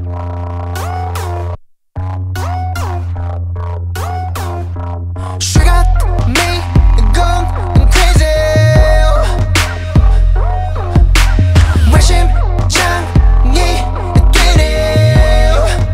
She got me going crazy. 왜 심장이 뛰네.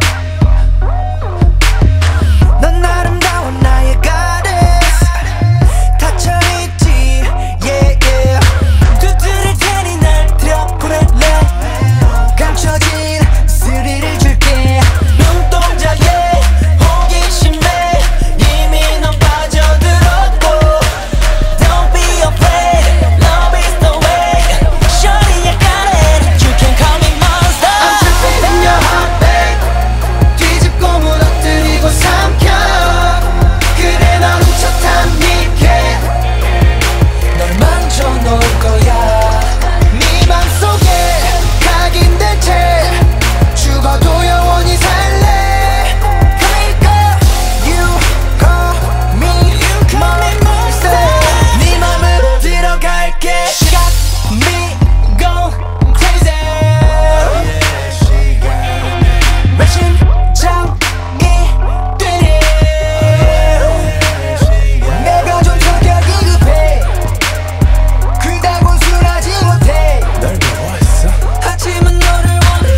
넌 아름다워 나의 goddess. 닫혀있지 yeah yeah. 두드릴 테니 날 들여보낼래. 감춰진 스릴을 줄게. 눈동자에 호기심에 이미 넌 빠져들었고. Don't be afraid, love is the way. Shorty I got it, you can call me monster. I'm tripping in your heart babe. 뒤집고 무너뜨리고 삼켜. 그래 널 훔쳤단 니게 널 만져놓을 거야. 네 맘속에 각인된 채 죽어도 영원히 살래. 그러니까 you call me monster. 네 맘으로 들어갈게. She got me going crazy. 왜 심장이 뛰니. 내가 좀 성격이 급해. 그다곤 순하지 못해. 널 미워했어. 하지만 너를 원해.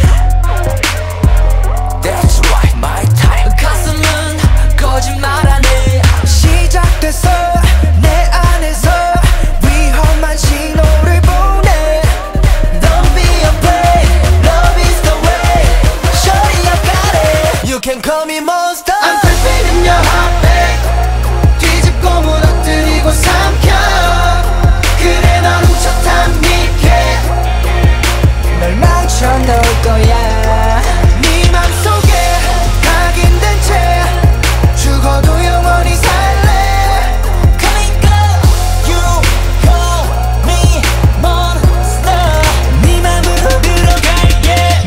That's right, my type. 가슴은 거짓말하네. 시작됐어 내 안에서 위험한 신호를 보내. Don't be afraid, love is the way. Shorty I got it, you can call me monster. I'm tripping in your heart babe. 뒤집고 무너뜨리고 삼켜. 그래 널 훔쳤단 니게 널 망쳐놓을 거야. 네 맘속에 각인된 채 죽어도 영원히 살래. 그러니까 you call me monster. 네 맘으로 들어갈게.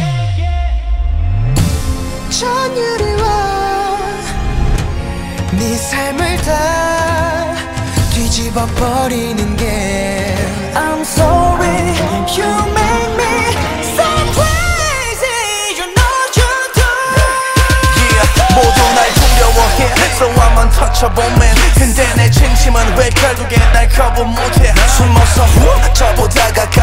전율이 와 네 삶을 다 뒤집어 버리는 게. I'm sorry, you make me so crazy. You know you do. Yeah, 모두 날 두려워해. So I'm untouchable man. 근데 내 진심은 왜 결국엔 날 거부 못해. 숨어서 훔쳐보다가